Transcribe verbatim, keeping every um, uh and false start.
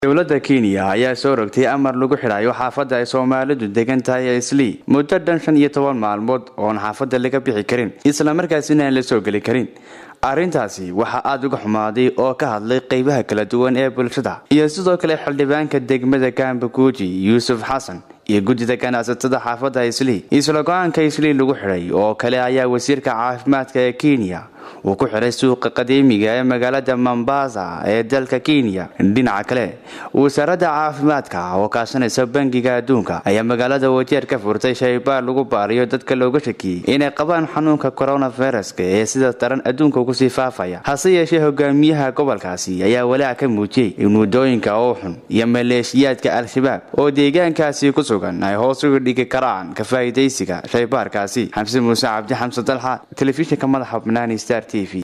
dowladda Kenya ayaa soo rogtay amar lagu xirayo xaafadda ay Soomaalidu degan tahay Islii muddo dhan shan iyo toban maalmood oo aan xaafadda laga bixi karin isla markaasina aan la soo gali karin. arrintaasi waxa aad uga xumaaday oo ka hadlay qaybaha kala duwan ee bulshada iyo sidoo kale xildhibaanka degmada Kambakuji Yusuf Xasan iyo gudida ganacsatada xaafadda Islii. isla go'aanka Islii lagu xiray oo kale ayaa wasiirka caafimaadka ee Kenya uu ku xiray suuqa qadiimiga ee magaalada Mombasa ee dalka Kenya. dhinaca kale wasaaradda caafimaadka oo kaashanaysa bangiga adduunka ayaa magaalada Wajeer ka furtay shaybaar lagu baariyo dadka looga shakiyay inay qabaan xanuunka coronavirus ee sida taran adduunka ugu sii faafaya. hase yeeshee hogaamiyaha gobolkaasi ayaa walaac ka muujiyay in wadooyinka oo xun iyo maleeshiyaadka al-shabaab oo deegaankaasi ku sugan ay hoos uga dhigi karaan ka faa'iideysiga shaybaarkaasi. xamse muuse cabdi xamse dalxa telefishinka madaxa banaani Star T V.